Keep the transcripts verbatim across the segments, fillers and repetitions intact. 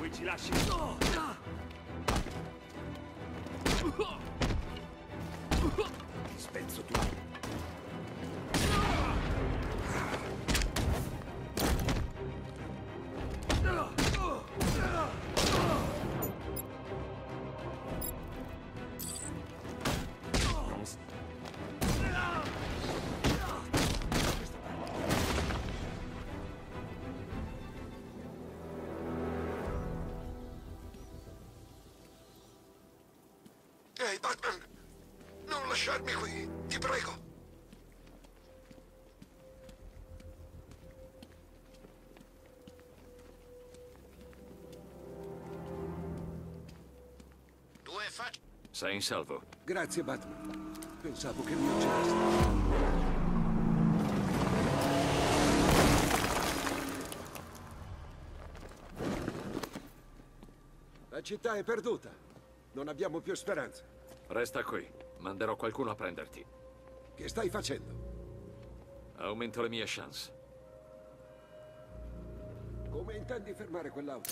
poi ci lasci... Ti spezzo tu. Ehi, Batman! Non lasciarmi qui, ti prego! Due facce... Sei in salvo. Grazie, Batman. Pensavo che mi uccidessi. La città è perduta. Non abbiamo più speranza. Resta qui. Manderò qualcuno a prenderti. Che stai facendo? Aumento le mie chance. Come intendi fermare quell'auto?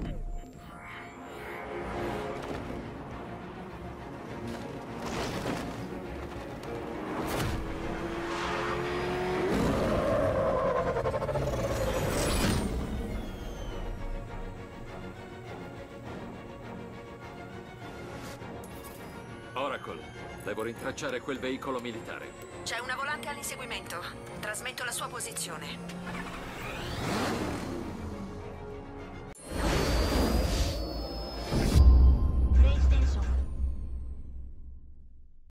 Oracle, devo rintracciare quel veicolo militare. C'è una volante all'inseguimento. Trasmetto la sua posizione.